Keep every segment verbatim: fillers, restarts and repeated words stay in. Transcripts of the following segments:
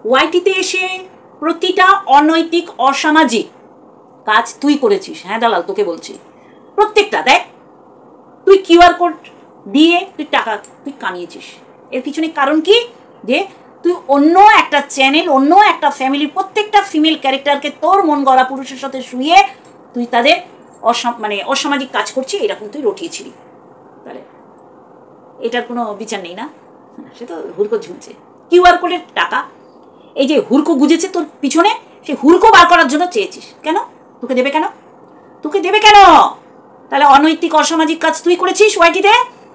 ওয়াইটিতে এসে প্রতিটা অনৈতিক অসামাজিক কাজ তুই করেছিস। হ্যাঁ দালাল, তোকে বলছি প্রত্যেকটা। দেখ, তুই কিউআর কোড দিয়ে তুই টাকা তুই কামিয়েছিস। এর পিছনে কারণ কি? যে তুই অন্য একটা চ্যানেল, অন্য একটা ফ্যামিলির প্রত্যেকটা ফিমেল ক্যারেক্টারকে তোর মন গড়া পুরুষের সাথে শুয়ে তুই তাদের মানে অসামাজিক কাজ করছিস, এরকম তুই রটিয়েছিলি। তাহলে এটার কোনো বিচার নেই না? সে তো হুড়কো ঝুলছে। কিউআর কোডের টাকা এই যে হুড়কো গুজেছে তোর পিছনে, সে হুড়কো বার করার জন্য চেয়েছিস। কেন? তোকে দেবে কেন? তোকে দেবে কেন? তাহলে অনৈতিক অসামাজিক কাজ তুই করেছিস ওয়াইটিতে।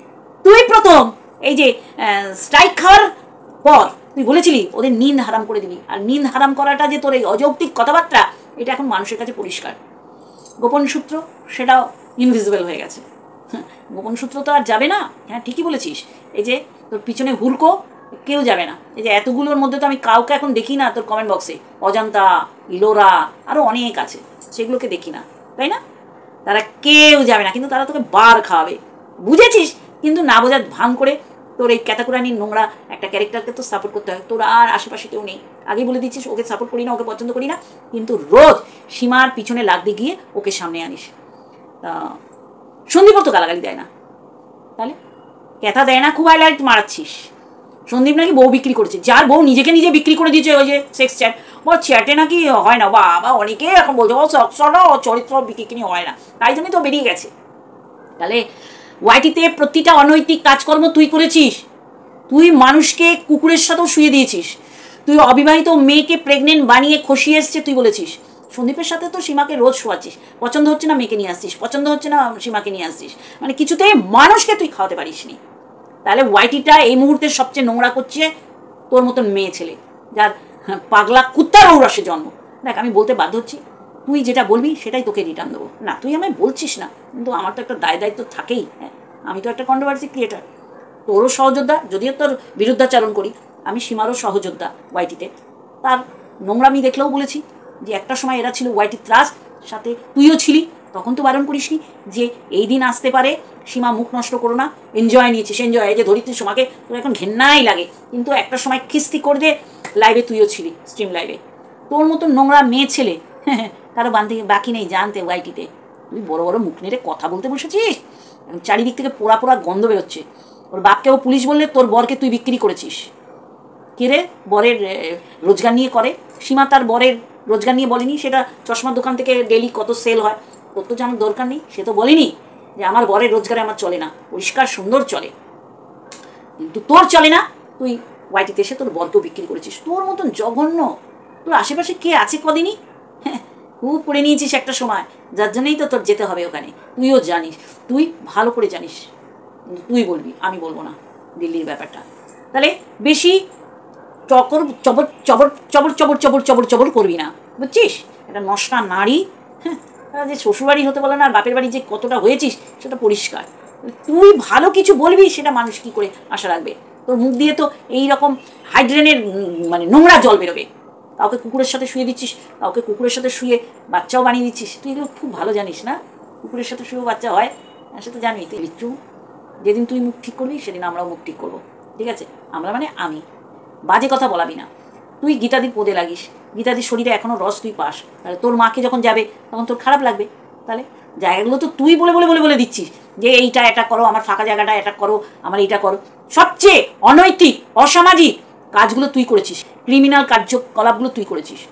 তুই প্রথম এই যে স্ট্রাইক খাওয়ার পর তুই বলেছিলি ওদের নিন্দ হারাম করে দিবি। আর নিন্দ হারাম করাটা যে তোর এই অযৌক্তিক কথাবার্তা, এটা এখন মানুষের কাছে পরিষ্কার। গোপন সূত্র সেটাও ইনভিজিবল হয়ে গেছে। গোপন সূত্র তো আর যাবে না। হ্যাঁ, ঠিকই বলেছিস। এই যে তোর পিছনে হুড়কো কেউ যাবে না। এই যে এতগুলোর মধ্যে তো আমি কাউকে এখন দেখি না তোর কমেন্ট বক্সে। অজন্তা, ইলোরা, আরও অনেক আছে, সেগুলোকে দেখি না, তাই না? তারা কেউ যাবে না, কিন্তু তারা তোকে বার খাওয়াবে, বুঝেছিস? কিন্তু না বোঝার ভান করে তোর এই ক্যাতাকুরানির নোংরা একটা ক্যারেক্টারকে তো সাপোর্ট করতে হয়। তোর আর আশেপাশে কেউ নেই। আগেই বলে দিচ্ছিস ওকে সাপোর্ট করি না, ওকে পছন্দ করি না, কিন্তু রোজ সীমার পিছনে লাগতে গিয়ে ওকে সামনে আনিস। তা সন্দীপও তো গালাগালি দেয় না, তাহলে ক্যাথা দেয় না, খুব হাইলাইট মারাচ্ছিস। সন্দীপ নাকি বউ বিক্রি করেছে, যার বউ নিজেকে নিজে বিক্রি করে দিয়েছে ওই যে সেক্স চ্যাট, বল চ্যাটে নাকি হয় না। বাবা, অনেকে এখন বলছে ও সক্সটা ও চরিত্র বিক্রি হয় না, তাই জন্যই তো বেরিয়ে গেছে। তাহলে ওয়াইটিতে প্রতিটা অনৈতিক কাজকর্ম তুই করেছিস। তুই মানুষকে কুকুরের সাথেও শুয়ে দিয়েছিস। তুই অবিবাহিত মেয়েকে প্রেগনেন্ট বানিয়ে খসিয়ে এসছে তুই বলেছিস। সন্দীপের সাথে তো সীমাকে রোজ শোয়াচ্ছিস। পছন্দ হচ্ছে না মেয়েকে নিয়ে আসছিস, পছন্দ হচ্ছে না সীমাকে নিয়ে আসছিস, মানে কিছুতেই মানুষকে তুই খাওয়াতে পারিস নি। তাহলে ওয়াইটিটা এই মুহূর্তে সবচেয়ে নোংরা করছে তোর মতন মেয়ে ছেলে, যার পাগলা কুত্তার ঔরসে জন্ম। দেখ, আমি বলতে বাধ্য হচ্ছি, তুই যেটা বলবি সেটাই তোকে রিটার্ন দেবো। না, তুই আমায় বলছিস না, কিন্তু আমার তো একটা দায় দায়িত্ব থাকেই। হ্যাঁ, আমি তো একটা কন্ট্রোভার্সি ক্রিয়েটার, তোরও সহযোদ্ধা, যদিও তোর বিরুদ্ধাচারণ করি। আমি সীমারও সহযোদ্ধা ওয়াইটিতে। তার নোংরামি দেখলেও বলেছি যে একটা সময় এরা ছিল ওয়াইটি ত্রাস, সাথে তুইও ছিলি, তখন তো বারণ করিসনি যে এই দিন আসতে পারে, সীমা মুখ নষ্ট করো না। এনজয় নিয়েছিস, এনজয়। এই যে ধরিত্রী সীমাকে তোর এখন ঘেন্নাই লাগে, কিন্তু একটা সময় খিস্তি করে দে, লাইভে তুইও ছিলি, স্ট্রিম লাইভে। তোর মতো নোংরা মেয়ে ছেলে কারো বান্ধে বাকি নেই জানতে ওয়াইটিতে। তুই বড় বড় মুখ নেড়ে কথা বলতে বসেছিস, চারিদিক থেকে পোড়া পোড়া গন্ধ বেরোচ্ছে। ওর বাপকেও পুলিশ বললে তোর বরকে তুই বিক্রি করেছিস। কে রে বরের রোজগার নিয়ে করে? সীমা তার বরের রোজগার নিয়ে বলেনি সেটা চশমার দোকান থেকে ডেলি কত সেল হয়, তোর তো জানার দরকার নেই। সে তো বলেনি যে আমার বরের রোজগারে আমার চলে না, পরিষ্কার সুন্দর চলে। কিন্তু তোর চলে না, তুই ওয়াইটিতে এসে তোর বরকেও বিক্রি করেছিস। তোর মতন জঘন্য তোর আশেপাশে কে আছে কদিনই? হ্যাঁ, খুব পড়ে নিয়েছিস একটা সময়, যার জন্যই তো তোর যেতে হবে ওখানে। তুইও জানিস, তুই ভালো করে জানিস, কিন্তু তুই বলবি, আমি বলবো না দিল্লির ব্যাপারটা। তাহলে বেশি চকর চবর চবর চবর চবর চবর চবর চবর করবি না, বুঝছিস? এটা নষ্টা নারী। হ্যাঁ, যে শ্বশুরবাড়ি হতে বলে না, আর বাপের বাড়ি যে কতটা হয়েছিস সেটা পরিষ্কার। তুই ভালো কিছু বলবি, সেটা মানুষ কী করে আশা রাখবে? তোর মুখ দিয়ে তো এইরকম হাইড্রেনের মানে নোংরা জল বেরোবে। কাউকে কুকুরের সাথে শুয়ে দিচ্ছিস, কাউকে কুকুরের সাথে শুয়ে বাচ্চাও বানিয়ে দিচ্ছিস। তুই এগুলো খুব ভালো জানিস না, কুকুরের সাথে শুয়েও বাচ্চা হয়, সে তো জানবি। তুই বিচ্ছু, যেদিন তুই মুখ ঠিক করবি সেদিন আমরাও মুখ ঠিক করবো, ঠিক আছে? আমরা মানে আমি। বাজে কথা বলাবি না। তুই গীতাদির পদে লাগিস, গীতাদির শরীরে এখনও রস তুই পাস, তাহলে তোর মাকে যখন যাবে তখন তোর খারাপ লাগবে। তাহলে জায়গাগুলো তো তুই বলে বলে বলে বলে দিচ্ছিস যে এইটা এটা করো, আমার ফাঁকা জায়গাটা এটা করো, আমার এইটা করো। সবচেয়ে অনৈতিক অসামাজিক কাজগুলো তুই করেছিস, ক্রিমিনাল কার্যকলাপগুলো তুই করেছিস।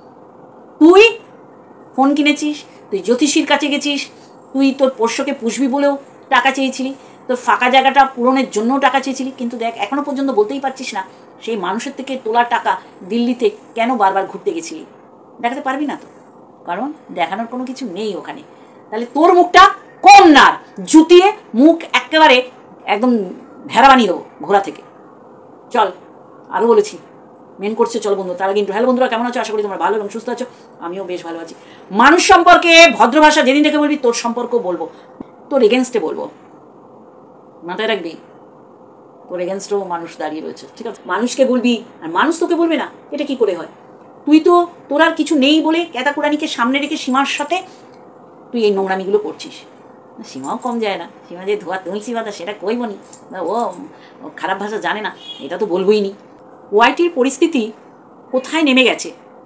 তুই ফোন কিনেছিস, তুই জ্যোতিষীর কাছে গেছিস, তুই তোর পোষ্যকে পুষবি বলেও টাকা চেয়েছিলি, তোর ফাঁকা জায়গাটা পূরণের জন্যও টাকা চেয়েছিলি। কিন্তু দেখ, এখনও পর্যন্ত বলতেই পারছিস না সেই মানুষের থেকে তোলা টাকা দিল্লিতে কেন বারবার ঘুরতে গেছিলি। দেখাতে পারবি না তো, কারণ দেখানোর কোনো কিছু নেই ওখানে। তাহলে তোর মুখটা কম না, জুতিয়ে মুখ একেবারে একদম ভেড়া বানিয়ে দেবো ঘোড়া থেকে। চল, আরও বলেছি মেন করছে, চল বন্ধু। তার আগে কিন্তু হ্যালো বন্ধুরা, কেমন আছো? আশা করি তোমরা ভালো এবং সুস্থ আছো। আমিও বেশ ভালো আছি। মানুষ সম্পর্কে ভদ্র ভাষা যেদিন থেকে বলবি, তোর সম্পর্ক বলবো, তোর এগেনস্টে বলবো, মাথায় রাখবি। তোর এগেনস্টেও মানুষ দাঁড়িয়ে রয়েছে, ঠিক আছে? মানুষকে বলবি আর মানুষ তোকে বলবে না, এটা কি করে হয়? তুই তো তোর আর কিছু নেই বলে ক্যাতাকুরানিকে সামনে রেখে সীমার সাথে তুই এই নোংরামিগুলো করছিস। সীমাও কম যায় না, সীমা যে ধোয়া তুলসী পাতা সেটা কইব নি, ও খারাপ ভাষা জানে না, এটা তো বলবোই নি। ওয়াইটির পরিস্থিতি কোথায় নেমে গেছে,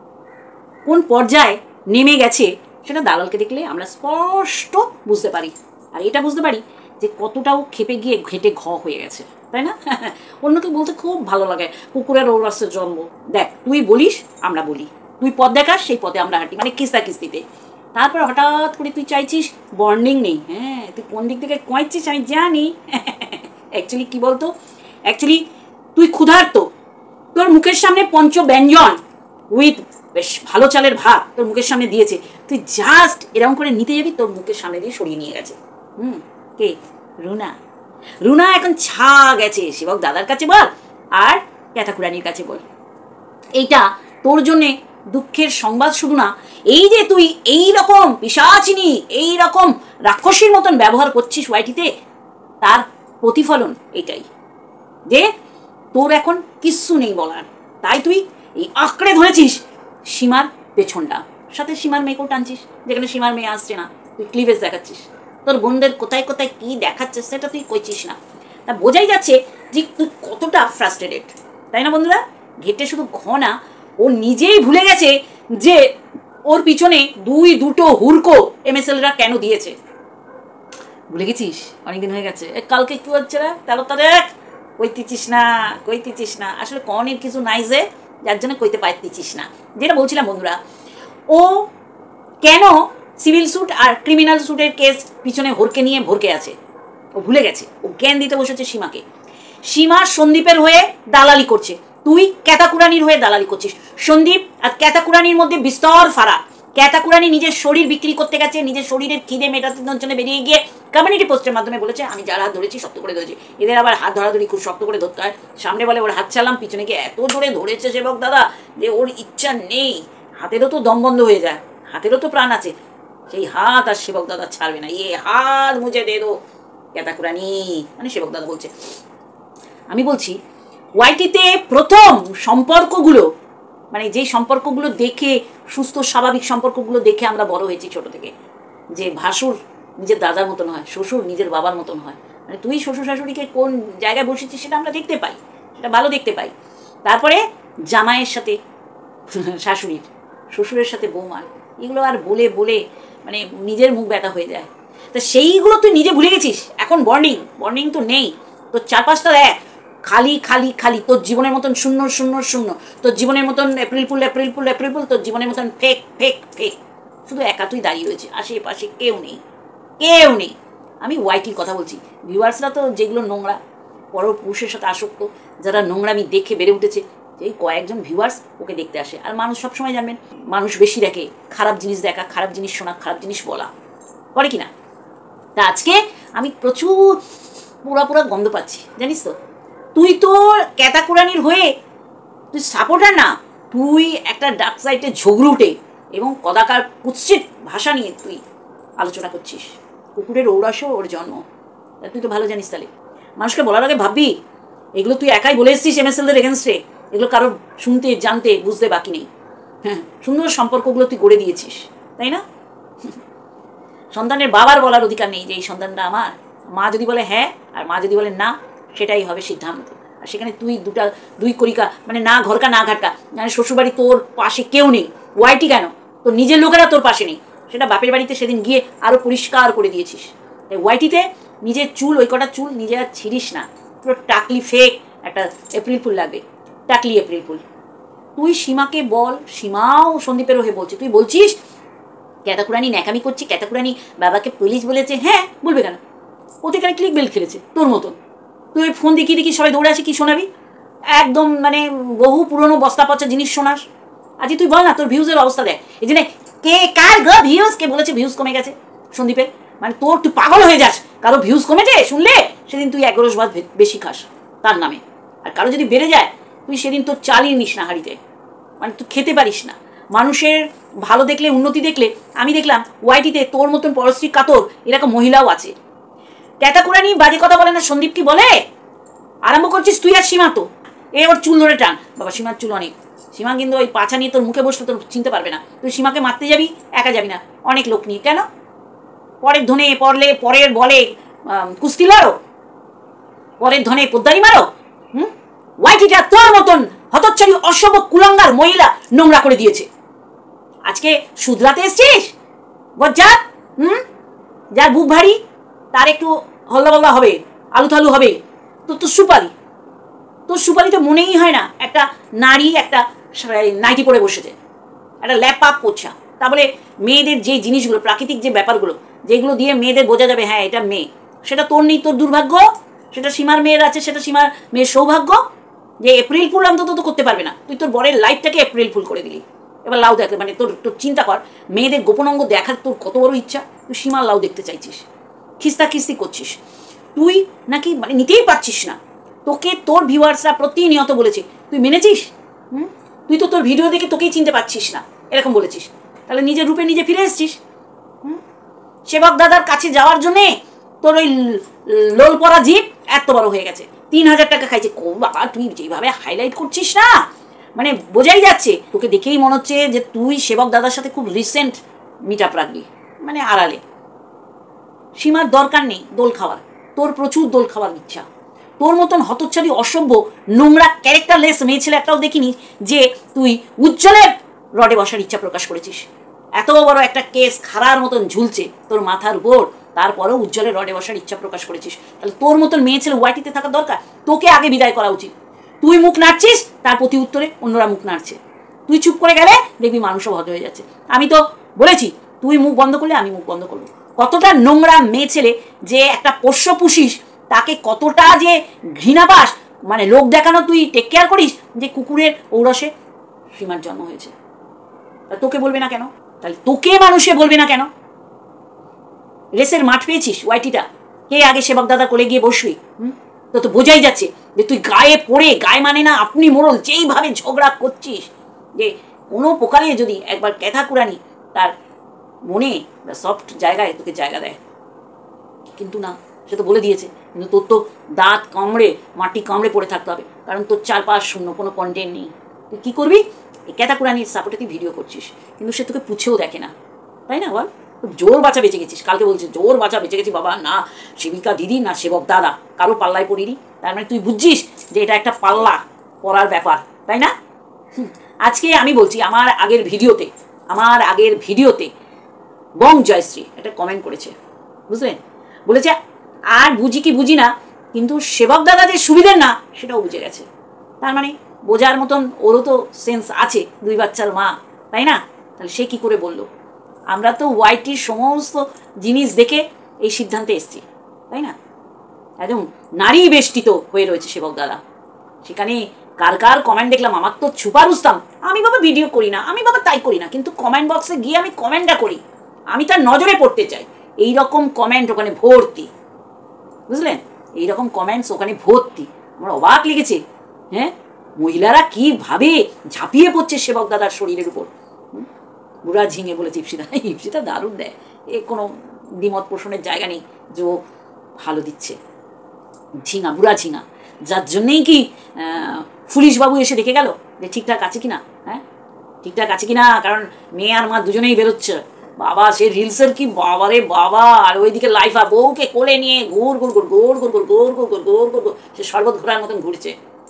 কোন পর্যায়ে নেমে গেছে, সেটা দালালকে দেখলে আমরা স্পষ্ট বুঝতে পারি। আর এটা বুঝতে পারি যে কতটাও খেপে গিয়ে ঘেটে ঘ হয়ে গেছে, তাই না? অন্যকে বলতে খুব ভালো লাগে, কুকুরের ঔরাসের জন্ম। দেখ, তুই বলিস আমরা বলি, তুই পথ দেখাস সেই পথে আমরা হাঁটি, মানে কিস্তা কিস্তিতে। তারপর হঠাৎ করে তুই চাইছিস বন্ডিং নেই। হ্যাঁ, তুই কোন দিক থেকে কয়েছিস আমি জানি। অ্যাকচুয়ালি কী বলতো, অ্যাকচুয়ালি তুই ক্ষুধার্ত, তোর মুখের সামনে পঞ্চ ব্যঞ্জন উইথ বেশ ভালো চালের ভাত তোর মুখের সামনে দিয়েছে, তুই জাস্ট এরকম করে নিতে যাবি, তোর মুখের সামনে দিয়ে সরিয়ে নিয়ে গেছে। হুম, কে? রুনা। রুনা এখন ছা গেছে সেবক দাদার কাছে বল আর ক্যাথাকুরানির কাছে বল। এইটা তোর জন্যে দুঃখের সংবাদ শুধু না, এই যে তুই এই রকম পিশাচিনী, এই রকম রাক্ষসীর মতন ব্যবহার করছিস ওয়াইটিতে, তার প্রতিফলন এটাই যে তোর এখন কিচ্ছু নেই বলার। তাই তুই এই আঁকড়ে ধরেছিস সীমার পেছনটা, সাথে সীমার মেয়েকেও টানছিস, যেখানে সীমার মেয়ে আসছে না তুই ক্লিভেজ দেখাচ্ছিস, তোর বোনদের কোথায় কোথায় কী দেখাচ্ছিস সেটা তুই কইছিস না। তা বোঝাই যাচ্ছে যে তুই কতটা ফ্রাস্ট্রেটেড, তাই না বন্ধুরা? ঘেটে শুধু ঘ না, ও নিজেই ভুলে গেছে যে ওর পিছনে দুই দুটো হুড়কো এমএসএলরা কেন দিয়েছে। ভুলে গেছিস? অনেকদিন হয়ে গেছে। কালকে কি হচ্ছে রে, তেরো তারিখ, কইতেছিস না কইতেছিস না আসলে কনের কিছু নাই যে, যার জন্য কইতে পারতেছিস না। যেটা বলছিলাম বন্ধুরা, ও কেন সিভিল স্যুট আর ক্রিমিনাল স্যুটের কেস পিছনে হরকে নিয়ে ভরকে আছে, ও ভুলে গেছে। ও জ্ঞান দিতে বসেছে সীমাকে। সীমা সন্দীপের হয়ে দালালি করছে, তুই ক্যাথাকুরানির হয়ে দালালি করছিস। সন্দীপ আর ক্যাথাকুরানির মধ্যে বিস্তর ফারাক। ক্যাথাকুরানি নিজের শরীর বিক্রি করতে গেছে, নিজের শরীরের খিদে মেটানোর জন্য বেরিয়ে গিয়ে কমিউনিটি পোস্টের মাধ্যমে বলেছে আমি যার হাত ধরেছি শক্ত করে ধরেছি। এদের আবার হাত ধরাধরি খুব শক্ত করে ধরতে হয়। সামনে বলে ওর হাত চালাম, পিছনে গিয়ে এত ধরে ধরেছে সেবক দাদা যে ওর ইচ্ছা নেই, হাতেরও তো দম বন্ধ হয়ে যায়, হাতেরও তো প্রাণ আছে, সেই হাত আর সেবক দাদা ছাড়বে না। ইয়ে হাত মুঝে দে দো ক্যাথাকুরানি, মানে সেবক দাদা বলছে। আমি বলছি ওয়াইটিতে প্রথম সম্পর্কগুলো, মানে যেই সম্পর্কগুলো দেখে সুস্থ স্বাভাবিক সম্পর্কগুলো দেখে আমরা বড় হয়েছি ছোট থেকে, যে ভাসুর নিজের দাদার মতন হয়, শ্বশুর নিজের বাবার মতন হয়, মানে তুই শ্বশুর শাশুড়িকে কোন জায়গায় বসেছিস সেটা আমরা দেখতে পাই, সেটা ভালো দেখতে পাই। তারপরে জামাইয়ের সাথে শাশুড়ির, শ্বশুরের সাথে বৌমার, এগুলো আর বলে বলে মানে নিজের মুখ ব্যথা হয়ে যায়। তা সেইগুলো তুই নিজে ভুলে গেছিস। এখন বর্নিং বর্নিং তো নেই, তোর চারপাশটা দেখ খালি খালি খালি, তোর জীবনের মতন শূন্য শূন্য শূন্য, তোর জীবনের মতন April fool April fool April fool, তোর জীবনের মতন ফেক ফেক ফেক, শুধু একা তুই দাঁড়িয়ে রয়েছে, আশেপাশে কেউ নেই, কেউ নেই। আমি ওয়াইটির কথা বলছি, ভিউয়ার্সরা তো যেগুলো নোংরা, পরপুরুষের সাথে আসক্ত, যারা নোংরামি দেখে বেড়ে উঠেছে, এই কয়েকজন ভিউয়ার্স ওকে দেখতে আসে। আর মানুষ সবসময় জানবেন, মানুষ বেশি দেখে খারাপ জিনিস দেখা, খারাপ জিনিস শোনা, খারাপ জিনিস বলা, করে কি না? তা আজকে আমি প্রচুর পুরা পুরা গন্ধ পাচ্ছি, জানিস তো? তুই তো ক্যাথাকুরানির হয়ে তুই সাপোর্টার না, তুই একটা ডার্ক সাইডে ঝগড়ুটে এবং কদাকার কুৎসিত ভাষা নিয়ে তুই আলোচনা করছিস। কুকুরের ঔরাসেও ওর জন্ম, তুই তো ভালো জানিস। তাহলে মানুষকে বলার আগে ভাববি এগুলো তুই একাই বলে এসছিস এমএসএলদের এগেনস্টে, এগুলো কারোর শুনতে জানতে বুঝতে বাকি নেই। হ্যাঁ, সুন্দর সম্পর্কগুলো তুই গড়ে দিয়েছিস, তাই না? সন্তানের বাবার বলার অধিকার নেই যে এই সন্তানটা আমার। মা যদি বলে হ্যাঁ আর মা যদি বলে না, সেটাই হবে সিদ্ধান্ত। আর সেখানে তুই দুটা দুই করিকা, মানে না ঘরকা না ঘাটকা, মানে শ্বশুরবাড়ি তোর পাশে কেউ নেই। ওয়াইটি কেন, তোর নিজের লোকেরা তোর পাশে নেই, সেটা বাপের বাড়িতে সেদিন গিয়ে আরও পরিষ্কার করে দিয়েছিস। তাই ওয়াইটিতে নিজের চুল, ওই কটা চুল নিজে আর ছিড়িস না, পুরো টাকলি ফেক একটা এপ্রিল ফুল লাগবে, টাকলি এপ্রিল ফুল। তুই সীমাকে বল, সীমাও সন্দীপের হয়ে বলছে, তুই বলছিস ক্যাথাকুরানি ন্যাকামি করছি, ক্যাথাকুরানি বাবাকে পুলিশ বলেছে। হ্যাঁ, বলবে কেন? ওতে কেন ক্লিক বেল খেলেছে তোর মতন। তুই ওই ফোন দেখিয়ে দেখি সবাই দৌড়ে আসে, কি শোনাবি? একদম মানে বহু পুরনো বস্তা পচা জিনিস শোনাস। আজ তুই বল না তোর ভিউজের অবস্থা দেখ। এই জন্য কে কার গো ভিউজ, কে বলেছে ভিউজ কমে গেছে সন্দীপের? মানে তোর তুই পাগল হয়ে যাস, কারো ভিউজ কমেছে শুনলে সেদিন তুই এগারোশ ভাত বেশি খাস তার নামে। আর কারো যদি বেড়ে যায় তুই সেদিন তোর চালিয়ে নিস না হাঁড়িতে, মানে তুই খেতে পারিস না। মানুষের ভালো দেখলে, উন্নতি দেখলে, আমি দেখলাম ওয়াইটিতে তোর মতন পরশ্রী কাতর এরকম মহিলাও আছে। ক্যাথাকুরানি বাজে কথা বলে না, সন্দীপ কি বলে? আরম্ভ করছিস তুই আর সীমা, তো এ ওর চুল ধরে টান। বাবা সীমার চুল অনেক, সীমা কিন্তু ওই পাছা নিয়ে তোর মুখে বসলে তোর চিনতে পারবে না। তুই সীমাকে মারতে যাবি, একা যাবি না, অনেক লোক নিয়ে। কেন? পরের ধনে পড়লে, পরের বলে কুস্তি লড়ো, পরের ধনে পোদ্দারি মারো। হুম, ওয়াইটিটা তোর মতন হতচ্ছাড়ি অসভ্য কুলাঙ্গার মহিলা নোংরা করে দিয়েছে। আজকে শুধরাতে এসছিস বজ্জাত? হুম, যার বুক ভারী তার একটু হল্লা হবে, আলু থালু হবে। তো তোর সুপারি, তোর সুপারি তো মনেই হয় না একটা নারী একটা নাইটি পরে বসেছে, একটা ল্যাপটপ পোছা। তা বলে মেয়েদের যে জিনিসগুলো, প্রাকৃতিক যে ব্যাপারগুলো যেগুলো দিয়ে মেয়েদের বোঝা যাবে হ্যাঁ এটা মেয়ে, সেটা তোর নেই, তোর দুর্ভাগ্য। সেটা সীমার মেয়ের আছে, সেটা সীমার মেয়ের সৌভাগ্য। যে এপ্রিল ফুল অন্তত তো করতে পারবে না, তুই তোর বরের লাইফটাকে এপ্রিল ফুল করে দিলি। এবার লাউ দেখ, মানে তোর তোর চিন্তা কর, মেয়েদের গোপন অঙ্গ দেখার তোর কত বড় ইচ্ছা, তুই সীমার লাউ দেখতে চাইছিস, খিস্তা খিস্তি করছিস। তুই নাকি মানে নিতেই পারছিস না। তোকে তোর ভিউয়ার্সরা প্রতিনিয়ত বলেছে, তুই মেনেছিস? হুম, তুই তো তোর ভিডিও দেখে তোকেই চিনতে পারছিস না, এরকম বলেছিস। তাহলে নিজের রূপে নিজে ফিরে এসছিস। হুম, সেবক দাদার কাছে যাওয়ার জন্যে তোর ওই লোল পরা জিপ এত বড় হয়ে গেছে, তিন হাজার টাকা খাইছে। কো বাবা, তুই যেভাবে হাইলাইট করছিস না, মানে বোঝাই যাচ্ছে, তোকে দেখেই মনে হচ্ছে যে তুই সেবক দাদার সাথে খুব রিসেন্ট মিট আপ রাখবি, মানে আড়ালে। সীমার দরকার নেই দোল খাওয়ার, তোর প্রচুর দোল খাওয়ার ইচ্ছা। তোর মতন হতচ্ছাড়ি অসভ্য নোংরা ক্যারেক্টারলেস মেয়ে ছেলে একটাও দেখিনি যে তুই উজ্জ্বলের রডে বসার ইচ্ছা প্রকাশ করেছিস। এত বড় একটা কেস খাড়ার মতন ঝুলছে তোর মাথার উপর, তারপরেও উজ্জ্বলের রডে বসার ইচ্ছা প্রকাশ করেছিস। তাহলে তোর মতন মেয়ে ছেলে ওয়াইটিতে থাকা দরকার, তোকে আগে বিদায় করা উচিত। তুই মুখ নাড়ছিস, তার প্রতি উত্তরে অন্যরা মুখ নাড়ছে। তুই চুপ করে গেলে দেখবি মানুষও ভদ্র হয়ে যাচ্ছে। আমি তো বলেছি, তুই মুখ বন্ধ করলে আমি মুখ বন্ধ করবো। কতটা নোংরা মেয়ে ছেলে যে একটা পোষ্য পুষিস, তাকে কতটা যে ঘৃণা পাস, মানে লোক দেখানো তুই টেক কেয়ার করিস, যে কুকুরের ঔরসে সীমার জন্ম হয়েছে। তোকে বলবে না কেন? তাহলে তোকে মানুষে বলবে না কেন? রেসের মাঠ পেয়েছিস ওয়াইটিটা, কে আগে সেবক দাদা কোলে গিয়ে বসবি? হুম, তো তো বোঝাই যাচ্ছে যে তুই গায়ে পড়ে, গায়ে মানে না আপনি মোড়ল, যেইভাবে ঝগড়া করছিস, যে কোনো প্রকারে যদি একবার ক্যাথা কুরানি তার মনে বা সফট জায়গায় তোকে জায়গা দেয়। কিন্তু না, সে তো বলে দিয়েছে, কিন্তু তোর তো দাঁত কামড়ে মাটি কামড়ে পড়ে থাকতে হবে, কারণ তোর চারপাশ শূন্য, কোনো কন্টেন্ট নেই। তুই কী করবি? এই ক্যাথা কুরানির সাপোর্টে তুই ভিডিও করছিস, কিন্তু সে তোকে পুছেও দেখে না, তাই না? বল, জোর বাঁচা বেঁচে গেছিস। কালকে বলছিস জোর বাঁচা বেঁচে গেছি বাবা, না সেবিকা দিদি না সেবক দাদা কারো পাল্লায় পড়িনি। তার মানে তুই বুঝছিস যে এটা একটা পাল্লা পড়ার ব্যাপার, তাই না? আজকে আমি বলছি, আমার আগের ভিডিওতে আমার আগের ভিডিওতে বং জয়শ্রী একটা কমেন্ট করেছে, বুঝলেন? বলেছে আর বুঝি কি বুঝি না, কিন্তু সেবক দাদা যে সুবিধের না সেটাও বুঝে গেছে। তার মানে বোঝার মতন ওরও তো সেন্স আছে, দুই বাচ্চার মা, তাই না? তাহলে সে কি করে বললো? আমরা তো ওয়াইটির সমস্ত জিনিস দেখে এই সিদ্ধান্তে এসেছি, তাই না? একদম নারী বেষ্টিত হয়ে রয়েছে সেবক দাদা। সেখানে কার কার কমেন্ট দেখলাম, আমার তো ছুপা রুস্তাম। আমি বাবা ভিডিও করি না, আমি বাবা তাই করি না, কিন্তু কমেন্ট বক্সে গিয়ে আমি কমেন্টটা করি, আমি তার নজরে পড়তে চাই। এইরকম কমেন্ট ওখানে ভর্তি, বুঝলেন? এইরকম কমেন্টস ওখানে ভর্তি। আমার অবাক লেগেছে, হ্যাঁ, মহিলারা কীভাবে ঝাঁপিয়ে পড়ছে সেবক দাদার শরীরের উপর। বুড়া ঝিঙে বলেছে ইপসিতা, ইপসিতা দারুণ দেয়, এ কোনো দ্বিমত পোষণের জায়গা নেই যে ও ভালো দিচ্ছে। ঝিঙা, বুড়া ঝিঙা, যার জন্যেই কি পুলিশবাবু এসে দেখে গেল যে ঠিকঠাক আছে কিনা, হ্যাঁ ঠিকঠাক আছে কিনা, কারণ মেয়ে আর মা দুজনেই বেরোচ্ছে। বাবা সে রিলসের কি বাবারে বাবা, আর ওইদিকে লাইফা বউকে কোলে নিয়ে ঘুর ঘুর ঘুর ঘোর ঘুর ঘুর ঘোর ঘুর ঘুর ঘোর ঘুর ঘুর সে শরবত ঘোরার মতন ঘুরছে।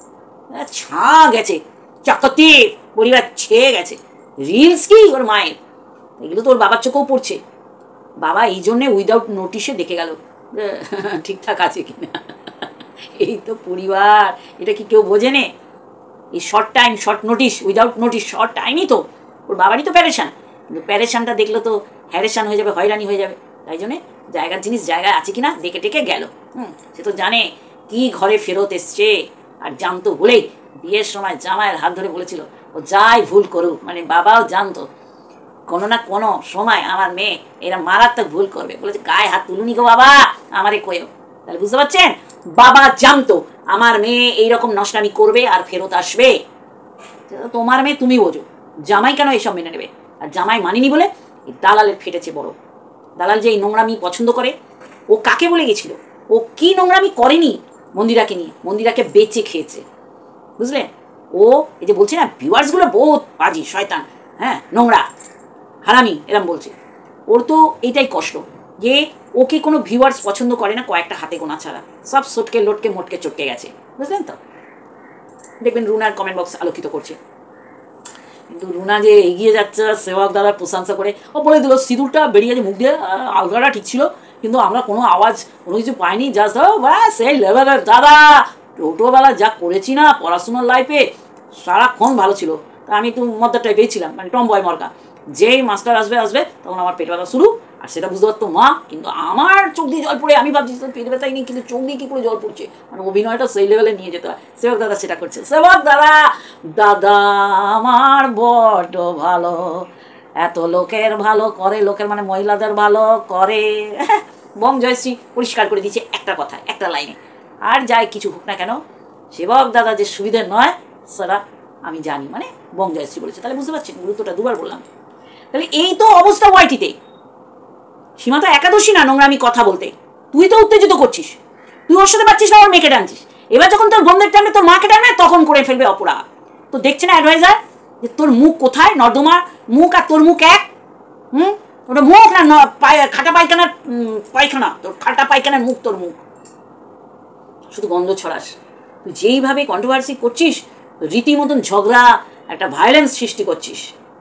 ছা গেছে, চাকতি পরিবার ছেয়ে গেছে। রিলস কি ওর মায়ের, এগুলো তো ওর বাবার চোখেও পড়ছে। বাবা এই জন্যে উইদাউট নোটিশে দেখে গেল ঠিকঠাক আছে কিনা। এই তো পরিবার, এটা কি কেউ বোঝে নে? এই short time, short notice, without notice, short টাইমই তো ওর বাবারই তো প্যারেশান। কিন্তু প্যারেশানটা দেখলে তো হ্যারেশান হয়ে যাবে, হয়রানি হয়ে যাবে। তাই জন্যে জায়গার জিনিস জায়গায় আছে কিনা দেখে টেকে গেল। হুম, সে তো জানে কি ঘরে ফেরত এসছে, আর জানতো বলেই বিয়ের সময় জামাইয়ের হাত ধরে বলেছিল ও যাই ভুল করুক, মানে বাবাও জানতো কোনো না কোনো সময় আমার মেয়ে এরা মারাত্মক ভুল করবে, বলেছে গায়ে হাত তুলুনি গো বাবা আমারে কয়েও। তাহলে বুঝতে পারছেন, বাবা জানতো আমার মেয়ে এইরকম নষ্টামি করবে আর ফেরত আসবে। তোমার মেয়ে তুমি বোঝো, জামাই কেন এইসব মেনে নেবে? আর জামাই মানিনি বলে দালালের ফেটেছে বড়। দালাল যে এই নোংরামি পছন্দ করে, ও কাকে বলে গেছিল, ও কি নোংরামি করেনি মন্দিরাকে নিয়ে, মন্দিরাকে বেচে খেয়েছে, বুঝলেন? ও এই যে বলছে না ভিউয়ার্সগুলো বহুত বাজি শয়তান, হ্যাঁ নোংরা হারামি এরম বলছে। ওর তো এইটাই কষ্ট যে ওকে কোনো ভিউয়ার্স পছন্দ করে না, কয়েকটা হাতে গোনা ছাড়া, সব সটকে লটকে মোটকে চটকে গেছে, বুঝলেন তো? দেখবেন রুনার কমেন্ট বক্স আলোকিত করছে। কিন্তু রুনা যে এগিয়ে যাচ্ছে সেবক দাদার প্রশংসা করে, ও বলে দিল সিঁদুরটা বেরিয়ে যে মুখ দিয়ে আলগাটা ঠিক ছিল, কিন্তু আমরা কোনো আওয়াজ কোনো কিছু পাইনি, জাস্ট ব্যাস সেই লেভেলের দাদা ছোটোবেলা যা করেছি না পড়াশোনার লাইফে সারাক্ষণ ভালো ছিল। তা আমি একটু মদ্দার টাইপেই ছিলাম, মানে টম বয় মরকা। যেই মাস্টার আসবে আসবে তখন আমার পেট ব্যথা শুরু, আর সেটা বুঝতে পারতো মা। কিন্তু আমার চোখ দিয়ে জল পড়ে, আমি ভাবছি পেট ব্যথাই নেই, কিন্তু চোখ দিয়ে কী করে জল পড়ছে, মানে অভিনয়টা সেই লেভেলে নিয়ে যেতে হয়। সেবক দাদা সেটা করছে। সেবক দাদা, দাদা আমার বড্ড ভালো, এত লোকের ভালো করে, লোকের মানে মহিলাদের ভালো করে। বং জয়শ্রী পরিষ্কার করে দিয়েছে একটা কথা, একটা লাইনে। আর যাই কিছু হোক না কেন, সেবক দাদা যে সুবিধে নয় সেটা আমি জানি, মানে বং জয়শ্রী বলেছে। তাহলে বুঝতে পারছেন গুরুত্বটা, দুবার বললাম। তাহলে এই তো অবস্থা ওয়াইটিতে। সীমা তো একাদশী না নোংরামি কথা বলতে, তুই তো উত্তেজিত করছিস, তুই ওর সাথে পাচ্ছিস না, ওর মেয়েকে টানছিস। এবার যখন তোর বন্ধের টানবে, তোর মাকে টানবে, তখন করে ফেলবে অপরাধ। তো দেখছে না অ্যাডভাইজার যে তোর মুখ কোথায়, নর্দমার মুখ আর তোর মুখ এক? হুম, ওটা মুখ না খাটা পায়খানার পায়খানা, তোর খাটা পায়খানার মুখ তোর মুখ, শুধু গন্ধ ছড়াস। তুই যেইভাবে কন্ট্রোভার্সি করছিস, রীতিমতন ঝগড়া, একটা ভায়োলেন্স সৃষ্টি করছিস।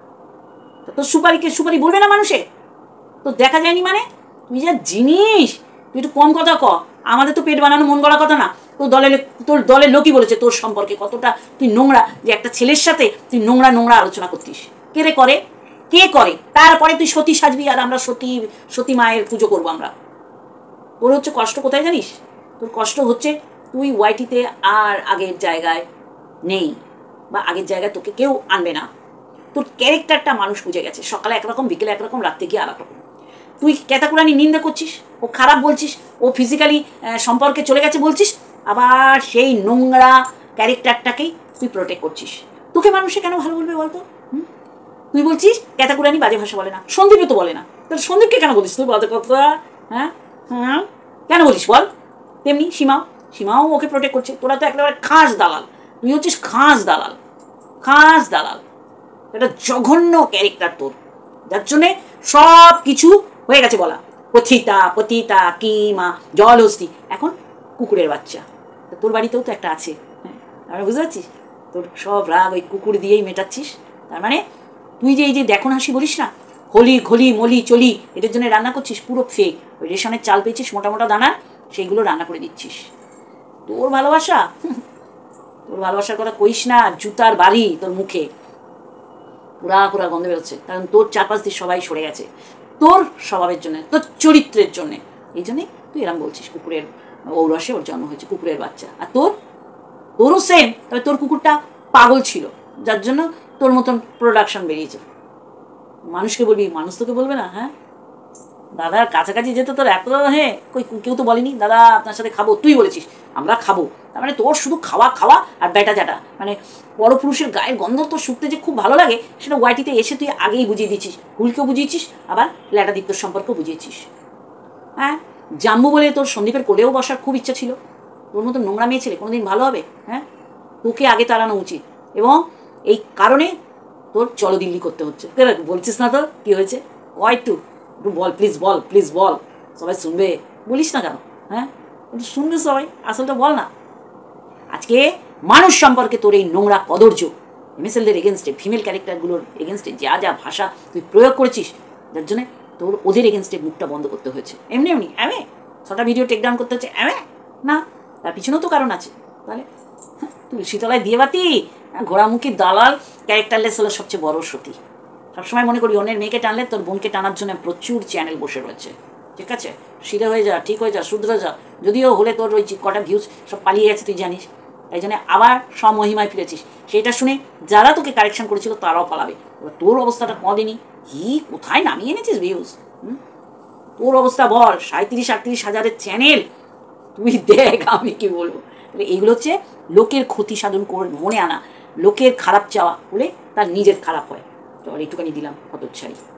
তোর সুপারিকে সুপারি বলবে না মানুষে? তো দেখা যায়নি মানে? তুই যা জিনিস, তুই একটু কম কথা ক। আমাদের তো পেট বানানো মন গড়া কথা না। তোর দলের তোর দলের লোকই বলেছে তোর সম্পর্কে কতটা তুই নোংরা, যে একটা ছেলের সাথে তুই নোংরা নোংরা আলোচনা করতিস। কে রে করে? কে করে? তারপরে তুই সতী সাজবি আর আমরা সতী সতী মায়ের পুজো করবো আমরা। তোর হচ্ছে কষ্ট কোথায় জানিস? তোর কষ্ট হচ্ছে তুই ওয়াইটিতে আর আগের জায়গায় নেই, বা আগের জায়গায় তোকে কেউ আনবে না। তোর ক্যারেক্টারটা মানুষ বুঝে গেছে, সকালে একরকম, বিকেলে একরকম, রাত্রে গিয়ে আর একরকম। তুই ক্যাতাকুরানি নিন্দা করছিস, ও খারাপ বলছিস, ও ফিজিক্যালি সম্পর্কে চলে গেছে বলছিস, আবার সেই নোংরা ক্যারেক্টারটাকেই তুই প্রোটেক্ট করছিস। তোকে মানুষে কেন ভালো বলবে বলতো? হুম, তুই বলছিস ক্যাতাকুরানি বাজে ভাষা বলে না, সন্দীপও তো বলে না, তাহলে সন্দীপকে কেন বলিস তুই বলতে কথা? হ্যাঁ হ্যাঁ কেন বলিস বল? তেমনি সীমাও সীমাও ওকে প্রোটেক্ট করছে। তোরা তো একেবারে খাস দালাল, তুই হচ্ছিস খাস দালাল, খাস দালাল। এটা জঘন্য ক্যারেক্টার তোর, যার জন্যে সব কিছু হয়ে গেছে বলা। পথিতা পতিতা কিমা জলহস্তি, এখন কুকুরের বাচ্চা। তোর বাড়িতেও তো একটা আছে, হ্যাঁ, আমরা বুঝতে পারছিস? তোর সব রাগ ওই কুকুর দিয়েই মেটাচ্ছিস। তার মানে তুই যে এই যে দেখুন হাসি বলিস না, হোলি ঘলি মলি চলি, এটার জন্য রান্না করছিস পুরো ফেক। ওই রেশনের চাল পেয়েছিস মোটা মোটা দানা, সেইগুলো রান্না করে দিচ্ছিস। তোর ভালোবাসা, তোর ভালোবাসার কথা কইস না, জুতার বাড়ি তোর মুখে পুরা পুরা গন্ধ বেরোচ্ছে। কারণ তোর চারপাশ দিয়ে সবাই সরে গেছে তোর স্বভাবের জন্য, তোর চরিত্রের জন্যে। এই জন্যে তুই এরম বলছিস কুকুরের ঔরসে ওর জন্ম হয়েছে, কুকুরের বাচ্চা। আর তোর তোরও সেম, তবে তোর কুকুরটা পাগল ছিল, যার জন্য তোর মতন প্রোডাকশন বেরিয়েছে। মানুষকে বলবি, মানুষ তোকে বলবে না? হ্যাঁ, দাদার কাছাকাছি যেতে তোর এত, হ্যাঁ কই কেউ তো বলেনি দাদা আপনার সাথে খাবো, তুই বলেছিস আমরা খাবো। তার মানে তোর শুধু খাওয়া খাওয়া আর ব্যাটা জ্যাটা, মানে পরপুরুষের গায়ের গন্ধ তোর শুকতে যে খুব ভালো লাগে, সেটা ওয়াইটিতে এসে তুই আগেই বুঝিয়ে দিচ্ছিস। হুলকেও বুঝিয়েছিস, আবার ল্যাটাদিত্যর সম্পর্ক বুঝিয়েছিস। হ্যাঁ, জাম্বু বলে তোর সন্দীপের কোলেও বসার খুব ইচ্ছা ছিল। তোর মতো নোংরা মেয়ে ছেলে কোনোদিন ভালো হবে? হ্যাঁ, তোকে আগে তাড়ানো উচিত। এবং এই কারণে তোর চলো দিল্লি করতে হচ্ছে। বলছিস না তো কী হয়েছে? ওয়াই টু একটু বল প্লিজ, বল প্লিজ বল, সবাই শুনবে। বলিস না কেন? হ্যাঁ, একটু শুনবে সবাই, আসলটা বল না। আজকে মানুষ সম্পর্কে তোর এই নোংরা কদর্য, এমএসএলদের এগেনস্টে, ফিমেল ক্যারেক্টারগুলোর এগেনস্টে যা যা ভাষা তুই প্রয়োগ করেছিস, যার জন্যে তোর ওদের এগেনস্টে মুখটা বন্ধ করতে হয়েছে। এমনি এমনি অ্যামে ছটা ভিডিও টেক ডাউন করতে হচ্ছে অ্যামে না, তার পিছনেও তো কারণ আছে। তাহলে তুলসীতলায় দিয়ে বাতি, ঘোড়ামুখী দালাল ক্যারেক্টারলেস হলো সবচেয়ে বড় সতী। সবসময় মনে করি অন্যের মেয়েকে টানলে তোর বোনকে টানার জন্য প্রচুর চ্যানেল বসে রয়েছে। ঠিক আছে, সিধে হয়ে যা, ঠিক হয়ে যা, শুধরে যা। যদিও হলে তোর ওই কটা ভিউজ সব পালিয়ে গেছে তুই জানিস, তাই জন্য আবার স্বমহিমায় ফিরেছিস। সেটা শুনে যারা তোকে কারেকশন করেছিল তারাও পালাবে। এবার তোর অবস্থাটা কদিনই কি কোথায় নামিয়ে এনেছিস ভিউজ? হুম, তোর অবস্থা বল। সাঁত্রিশ আটত্রিশ হাজারের চ্যানেল, তুই দেখ আমি কি বলবো। তাহলে এইগুলো হচ্ছে লোকের ক্ষতি সাধন করে মনে আনা, লোকের খারাপ চাওয়া হলে তার নিজের খারাপ হয়। তো আর এইটুকানি দিলাম হতচ্ছাড়ি।